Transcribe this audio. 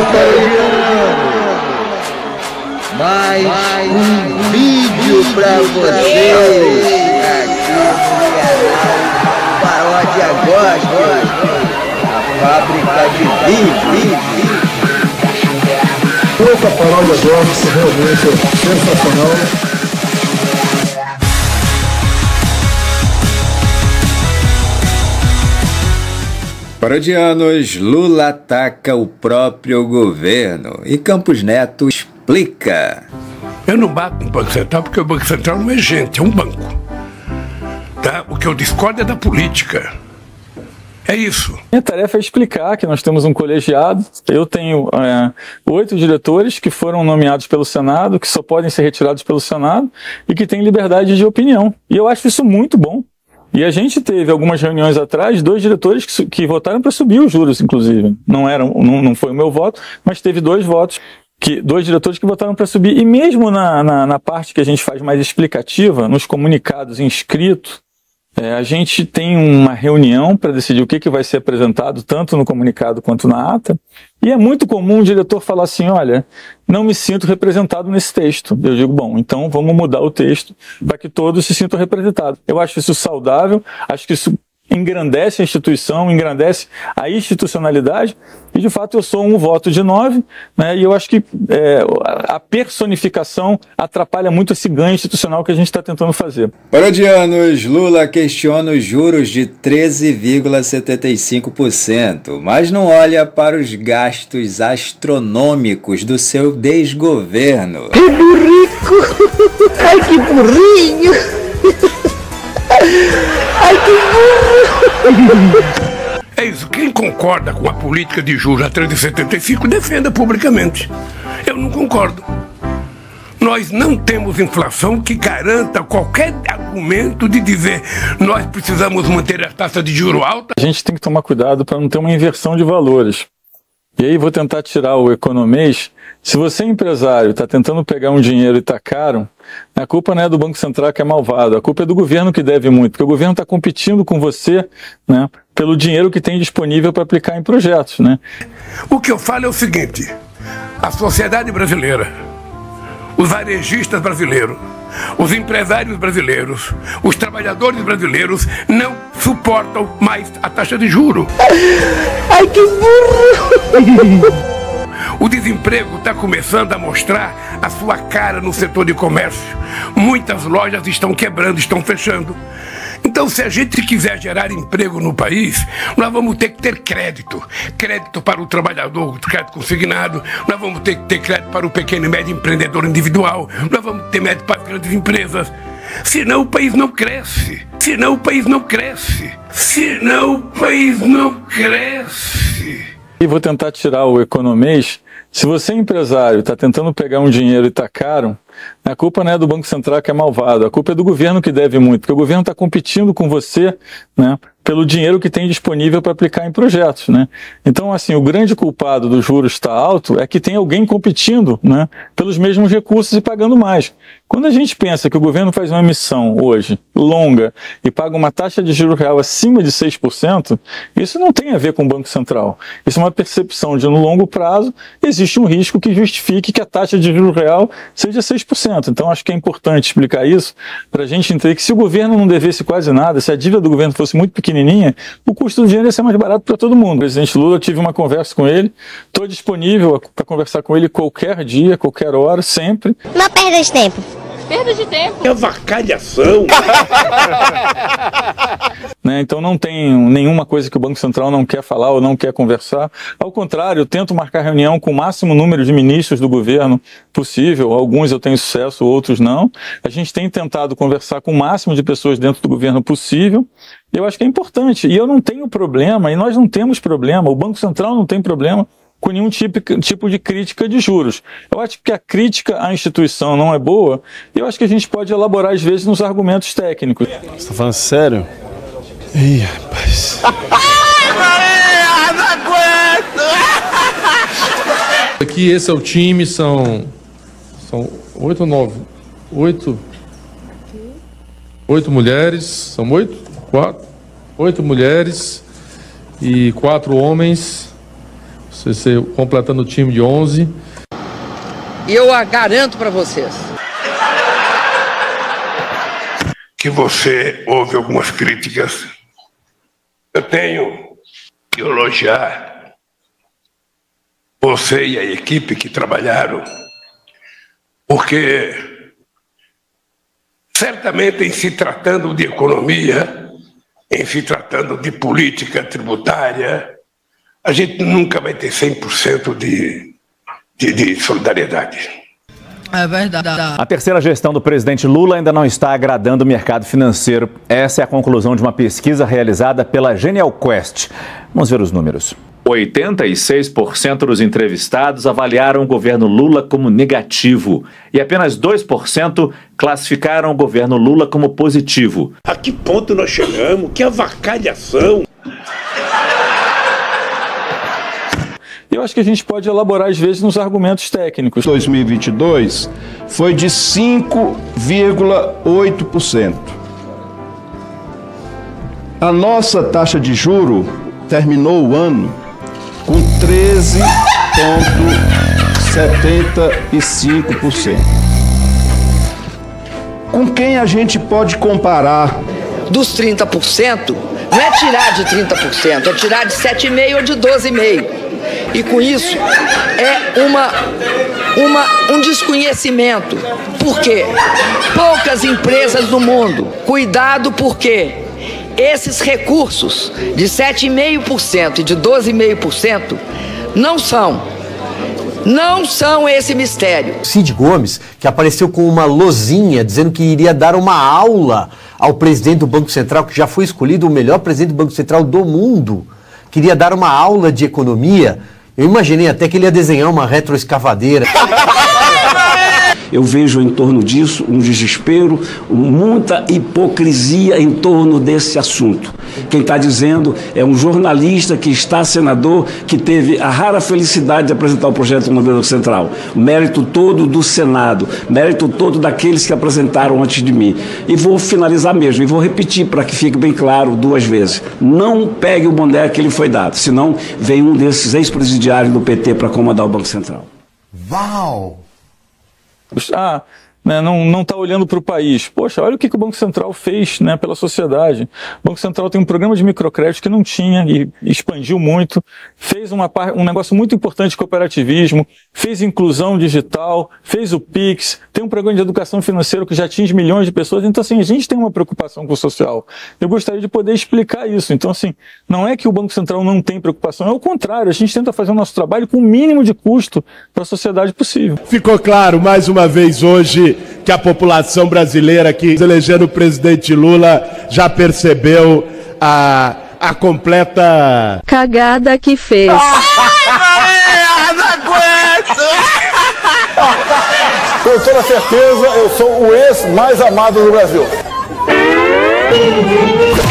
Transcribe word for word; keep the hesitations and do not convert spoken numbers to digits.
parodiano! Mais, Mais um vídeo pra vocês aqui no canal Paródia Gospel, a fábrica de vídeos. Essa paródia gospel realmente é sensacional. Parodianos, Lula ataca o próprio governo e Campos Neto explica. Eu não bato no Banco Central porque o Banco Central não é gente, é um banco. Tá? O que eu discordo é da política. É isso. Minha tarefa é explicar que nós temos um colegiado. Eu tenho é, oito diretores que foram nomeados pelo Senado, que só podem ser retirados pelo Senado e que têm liberdade de opinião. E eu acho isso muito bom. E a gente teve algumas reuniões atrás, dois diretores que, que votaram para subir os juros, inclusive. Não, eram, não, não foi o meu voto, mas teve dois votos, que, dois diretores que votaram para subir. E mesmo na, na, na parte que a gente faz mais explicativa, nos comunicados em escrito, é, a gente tem uma reunião para decidir o que, que vai ser apresentado, tanto no comunicado quanto na ata. E é muito comum o diretor falar assim, olha, não me sinto representado nesse texto. Eu digo, bom, então vamos mudar o texto para que todos se sintam representados. Eu acho isso saudável, acho que isso engrandece a instituição, engrandece a institucionalidade, e de fato eu sou um voto de nove, né, e eu acho que é, a personificação atrapalha muito esse ganho institucional que a gente está tentando fazer. Parodianos, Lula questiona os juros de treze vírgula setenta e cinco por cento, mas não olha para os gastos astronômicos do seu desgoverno. Que burrico! Ai, que burrinho! Ai, que burro! É isso, quem concorda com a política de juros a treze vírgula setenta e cinco defenda publicamente. Eu não concordo. Nós não temos inflação que garanta qualquer argumento de dizer nós precisamos manter a taxa de juros alta. A gente tem que tomar cuidado para não ter uma inversão de valores. E aí vou tentar tirar o economês. Se você é empresário, está tentando pegar um dinheiro e está caro, a culpa não é do Banco Central que é malvado, a culpa é do governo que deve muito, porque o governo está competindo com você, né, pelo dinheiro que tem disponível para aplicar em projetos, né? O que eu falo é o seguinte, a sociedade brasileira, os varejistas brasileiros, os empresários brasileiros, os trabalhadores brasileiros não suportam mais a taxa de juros. Ai, que burro! O desemprego está começando a mostrar a sua cara no setor de comércio. Muitas lojas estão quebrando, estão fechando. Então, se a gente quiser gerar emprego no país, nós vamos ter que ter crédito. Crédito para o trabalhador, crédito consignado. Nós vamos ter que ter crédito para o pequeno e médio empreendedor individual. Nós vamos ter crédito para as grandes empresas. Senão o país não cresce. Senão o país não cresce. Senão o país não cresce. E vou tentar tirar o economês. Se você é empresário, está tentando pegar um dinheiro e está caro, a culpa não é do Banco Central que é malvado, a culpa é do governo que deve muito, porque o governo está competindo com você, né, pelo dinheiro que tem disponível para aplicar em projetos, né? Então, assim, o grande culpado do juros estar alto é que tem alguém competindo, né, pelos mesmos recursos e pagando mais. Quando a gente pensa que o governo faz uma emissão hoje longa e paga uma taxa de juro real acima de seis por cento, isso não tem a ver com o Banco Central. Isso é uma percepção de, no longo prazo, existe um risco que justifique que a taxa de juro real seja seis por cento. Então, acho que é importante explicar isso para a gente entender que se o governo não devesse quase nada, se a dívida do governo fosse muito pequenininha, o custo do dinheiro ia ser mais barato para todo mundo. O presidente Lula, eu tive uma conversa com ele, estou disponível para conversar com ele qualquer dia, qualquer hora, sempre. Não perda de tempo. Perda de tempo. É avacalhação. Né, então não tem nenhuma coisa que o Banco Central não quer falar ou não quer conversar. Ao contrário, eu tento marcar reunião com o máximo número de ministros do governo possível. Alguns eu tenho sucesso, outros não. A gente tem tentado conversar com o máximo de pessoas dentro do governo possível. Eu acho que é importante. E eu não tenho problema, e nós não temos problema, o Banco Central não tem problema com nenhum tipo, tipo de crítica de juros. Eu acho que a crítica à instituição não é boa, e eu acho que a gente pode elaborar, às vezes, nos argumentos técnicos. Você tá falando sério? Ih, rapaz. Ai, Maria, não aguento! Aqui, esse é o time, são... São oito ou nove? Oito... Oito mulheres, são oito? Quatro? Oito mulheres e quatro homens. Ou Você ser completando o time de onze. E eu garanto para vocês que você ouve algumas críticas. Eu tenho que elogiar você e a equipe que trabalharam, porque certamente em se tratando de economia, em se tratando de política tributária, a gente nunca vai ter cem por cento de, de, de solidariedade. É verdade. A terceira gestão do presidente Lula ainda não está agradando o mercado financeiro. Essa é a conclusão de uma pesquisa realizada pela Genial Quest. Vamos ver os números. oitenta e seis por cento dos entrevistados avaliaram o governo Lula como negativo e apenas dois por cento classificaram o governo Lula como positivo. A que ponto nós chegamos? Que avacalhação! Eu acho que a gente pode elaborar, às vezes, nos argumentos técnicos. dois mil e vinte e dois foi de cinco vírgula oito por cento. A nossa taxa de juro terminou o ano com treze vírgula setenta e cinco por cento. Com quem a gente pode comparar? dos trinta por cento, não é tirar de trinta por cento, é tirar de sete vírgula cinco por cento ou de doze vírgula cinco por cento. E com isso é uma, uma, um desconhecimento. Por quê? Poucas empresas no mundo. Cuidado, porque esses recursos de sete vírgula cinco por cento e de doze vírgula cinco por cento não são. Não são esse mistério. Cid Gomes, que apareceu com uma lozinha dizendo que iria dar uma aula ao presidente do Banco Central, que já foi escolhido o melhor presidente do Banco Central do mundo, queria dar uma aula de economia. Eu imaginei até que ele ia desenhar uma retroescavadeira. Eu vejo em torno disso um desespero, muita hipocrisia em torno desse assunto. Quem está dizendo é um jornalista que está senador, que teve a rara felicidade de apresentar o projeto no Banco Central. Mérito todo do Senado, mérito todo daqueles que apresentaram antes de mim. E vou finalizar mesmo, e vou repetir para que fique bem claro duas vezes. Não pegue o boné que ele foi dado, senão vem um desses ex-presidiários do P T para comandar o Banco Central. Uau! Ah, né, não está olhando para o país. Poxa, olha o que, que o Banco Central fez, né, pela sociedade. O Banco Central tem um programa de microcrédito que não tinha e expandiu muito, fez uma, um negócio muito importante de cooperativismo, fez inclusão digital, fez o Pix, tem um programa de educação financeira que já atinge milhões de pessoas. Então, assim, a gente tem uma preocupação com o social. Eu gostaria de poder explicar isso. Então, assim, não é que o Banco Central não tem preocupação, é o contrário. A gente tenta fazer o nosso trabalho com o mínimo de custo para a sociedade possível. Ficou claro, mais uma vez hoje, que a população brasileira que elegendo o presidente Lula já percebeu a, a completa cagada que fez. Ah, não aguento! Com toda certeza, eu sou o ex mais amado do Brasil.